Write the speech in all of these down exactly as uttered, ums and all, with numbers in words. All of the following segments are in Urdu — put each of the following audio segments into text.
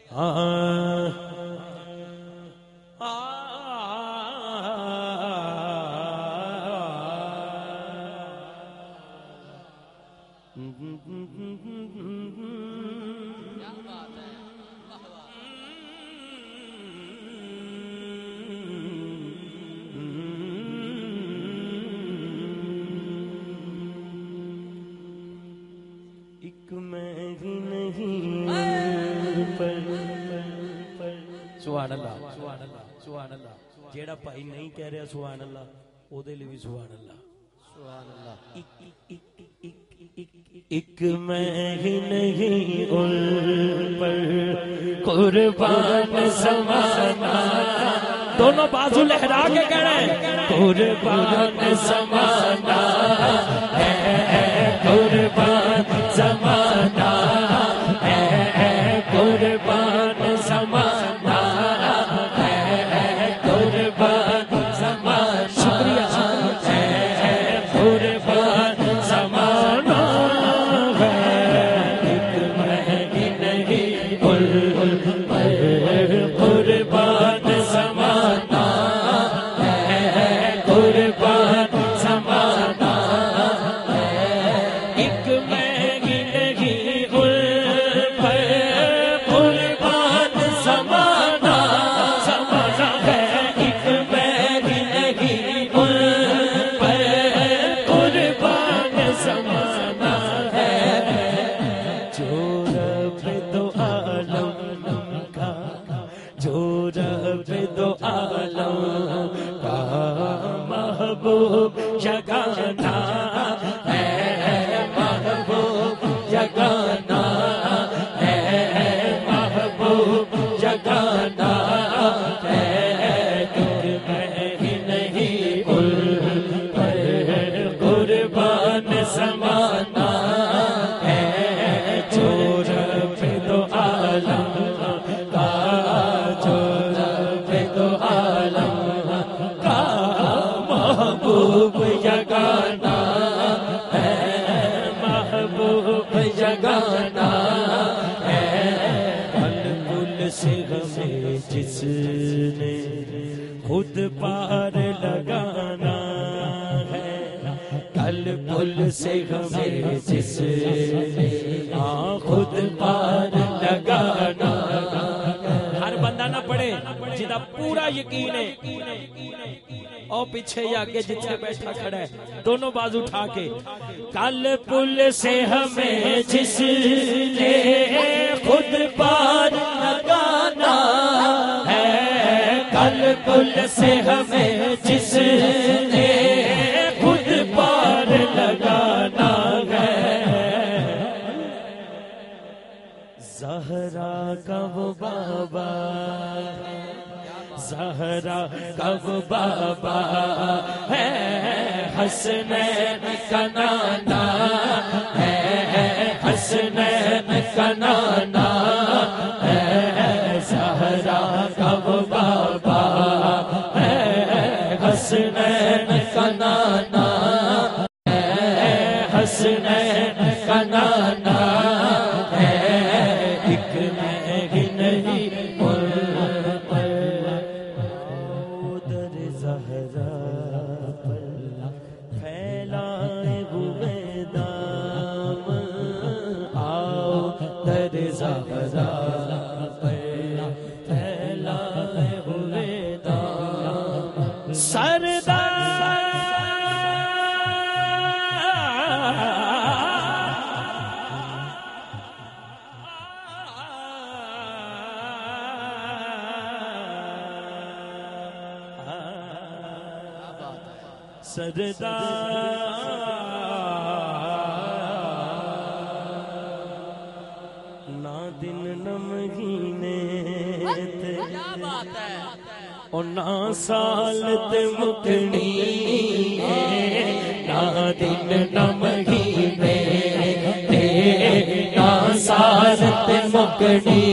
سبحان اللہ سبحان اللہ سبحان اللہ جیڑا بھائی نہیں کہہ رہا سبحان اللہ او دے لئی بھی سبحان اللہ سبحان اللہ ایک میں ہی نہیں ان پر قربان زمانہ دونوں بازو لہرا کے کہنا ہے قربان زمانہ ہے قربان زمانہ ہے قربان زمانہ جگانا ہے محبوب جگانا ہے محبوب جگانا ہے کیونکہ میں ہی نہیں ان پر قربان زمانہ ہے جو رب دو عالم کا جو رب دو عالم کا محبوب جگانا ہے محبوب جگانا ہے پل پل سے ہمیں جس نے خود پار لگانا ہے کل پل سے ہمیں جس نے خود پار لگانا ہر بندہ نہ پڑے جدا پورا یقین ہے او پیچھے یا آگے جتنے بیٹھا کھڑا ہے دونوں بازو اٹھا کے کل پل سے ہمیں جس نے خود پار لگانا ہے کل پل سے ہمیں جس نے خود پار لگانا ہے زہرا کا وہ بابا زہرا کا وہ بابا ہے حسنین کا نانا ہے حسنین کا نانا ہے زہرا کا وہ بابا ہے حسنین کا نانا ہے حسنین کا نانا ہے ایک میں ہی نہیں سردار نہ دن نہ مہینے تے اور نہ سال تے مکنی نہ دن نہ مہینے تے نہ سال تے مکنی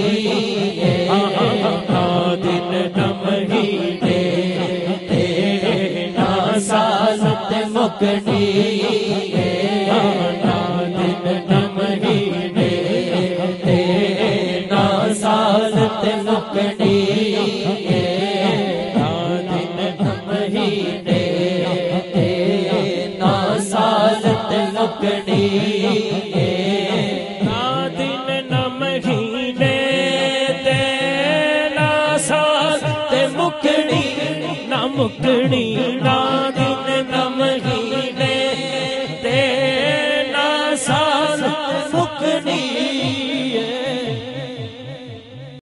نہ دن نہ مہینے سال تے مکنی نا دن نہ مہینے نا سال سال تے مکنی نا دن نا مہینے نا سال تے مکنی نا دن نا مہینے نا سال تے مکنی نا مکنی